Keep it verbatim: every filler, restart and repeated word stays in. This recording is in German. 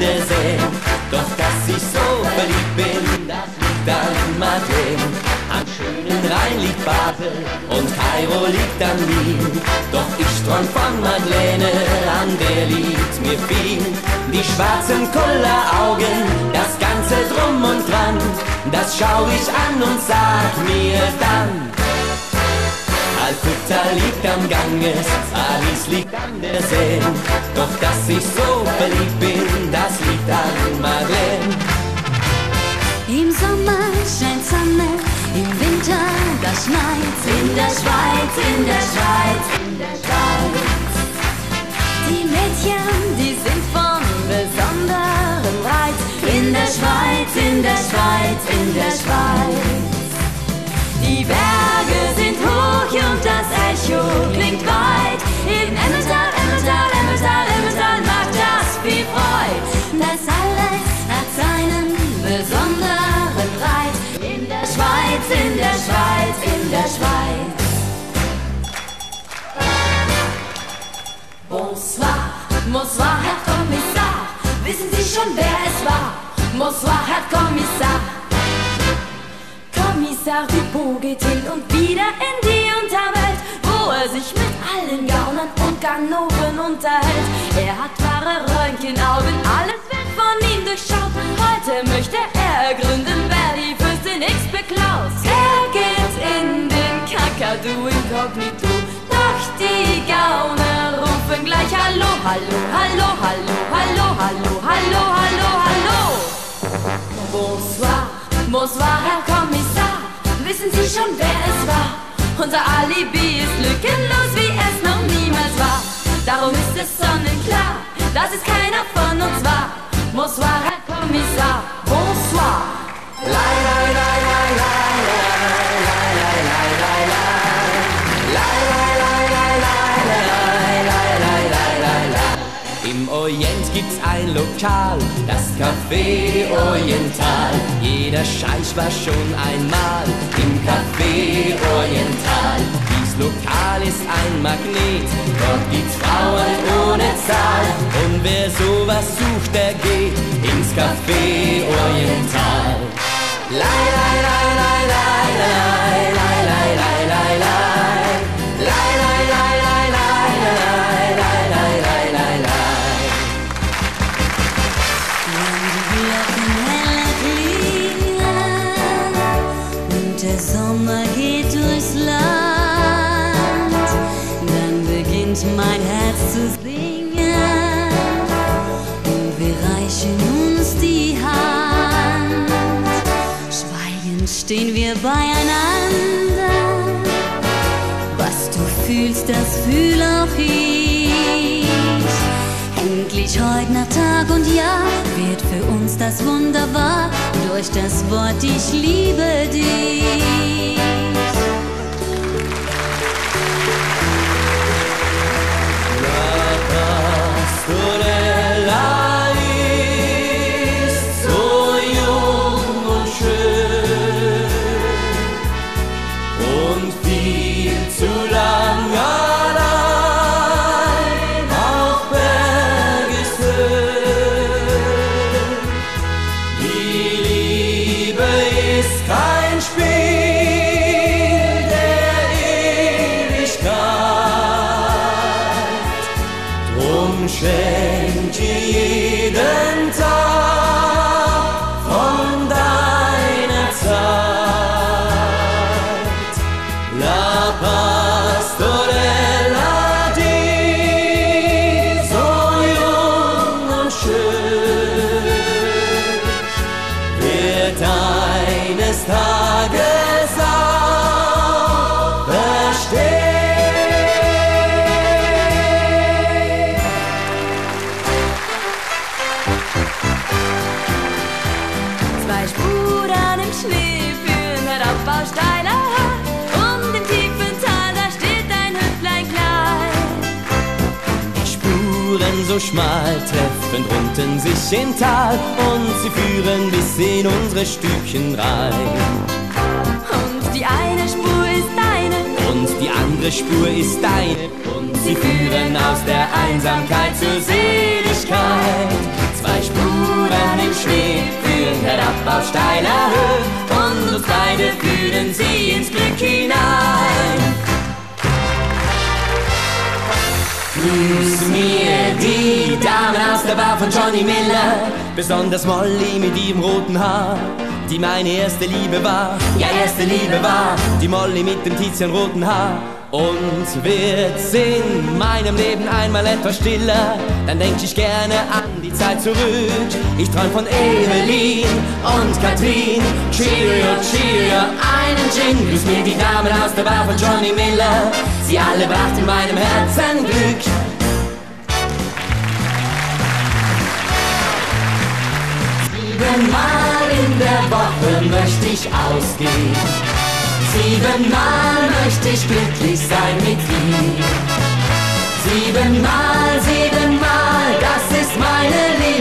der Seine. Doch dass ich so verliebt bin, das liegt an Madeleine. Am schönen Rhein liegt Basel und Kairo liegt am Nil. Doch ich träum von Madeleine, an der liegt mir viel. Die schwarzen Kulleraugen, das Ganze drum und dran, das schau ich an und sag mir dann: Kalkutta liegt am Ganges, Paris liegt an der Seine. Doch dass ich so verliebt bin, das liegt an Madeleine. Im Sommer scheint Sonne, im Winter da schneit's. In der Schweiz, in der Schweiz, in der Schweiz. Die Mädchen, die sind von besonderem Reiz. In der Schweiz, in der Schweiz, in der Schweiz. Die Berge sind hoch und das Echo klingt weit. Im Emmental, Emmental, Emmental, Emmental macht das viel Freude. Das alles hat seinen besonderen Reiz. In der Schweiz, in der Schweiz, in der Schweiz. Bonsoir, bonsoir, Herr Kommissar. Wissen Sie schon, wer es war? Bonsoir, Herr Kommissar. Kommissar Dupont geht hin und wieder in die Unterwelt, wo er sich mit allen Gaunern und Ganoven unterhält. Er hat wahre Röntgenaugen, alles wird von ihm durchschaut. Heute möchte er ergründen, wer die Fürstin X beklaut. Er geht in den Kakadu inkognito, doch die Gauner rufen gleich Hallo, Hallo, Hallo, Hallo, Hallo, Hallo, Hallo, Hallo, Hallo. Bonsoir, bonsoir, Herr Kommissar. Wissen Sie schon, wer es war? Unser Alibi ist lückenlos, wie es noch niemals war. Darum ist es sonnenklar, dass es keiner von uns war. Bonsoir, Herr Kommissar, bonsoir. Lai, lai, lai, lai, lai, lai, lai, lai, lai, lai. Lai, lai, lai, lai, lai, lai, lai, lai, lai, lai. Im Orient gibt's ein Lokal, das Café Oriental. Jeder Scheich war schon einmal im Café Oriental. Dies Lokal ist ein Magnet, dort gibt's Frauen ohne Zahl. Und wer sowas sucht, der geht ins Café Oriental. Lai, lai, lai, lai, lai, lai, lai, lai, lai, lai, lai. Lai, lai, lai, lai, lai, lai, lai, lai, lai, lai, lai. Der Sommer geht durchs Land, dann beginnt mein Herz zu singen und wir reichen uns die Hand. Schweigend stehen wir beieinander, was du fühlst, das fühl auch ich. Endlich heut nach Tag und Jahr wird für uns das Wunder wahr, durch das Wort ich liebe dich. La Pastorella ist so jung und schön und viel zu lang allein auf Bergeshöhen. Die Liebe ist kein Spiel der Ewigkeit, drum schenk dir jeden Tag von deiner Zeit. La Pastorella, die so jung und schön, wird eines Tages auch verstehen. Zwei Spuren im Schnee führen herauf auf steiler Höhe, und im tiefen Tal, da steht ein Hüpflein klein. Spuren so schmal treffen unten sich im Tal und sie führen bis in unsere Stübchen rein. Und die eine Spur ist deine, Und die andere Spur ist deine und sie führen aus der Einsamkeit zur Seligkeit. Zwei Spuren im Schnee führen herab auf steiler Höhe und uns beide führen sie ins Glück hinein. Grüß mir die Dame aus der Bar von Johnny Miller, besonders Molly mit ihrem roten Haar, die meine erste Liebe war, ja erste Liebe war, die Molly mit dem tizianroten Haar. Und wird's in meinem Leben einmal etwas stiller, dann denk ich gerne an die Zeit zurück. Ich träum von Evelyn und Katrin, Cheerio, Cheerio, einen Gin. Grüß mir die Damen aus der Bar von Johnny Miller, sie alle brachten meinem Herzen Glück. Siebenmal in der Woche möchte ich ausgehen, siebenmal möchte ich glücklich sein mit dir. Siebenmal, siebenmal, das ist meine Liebe.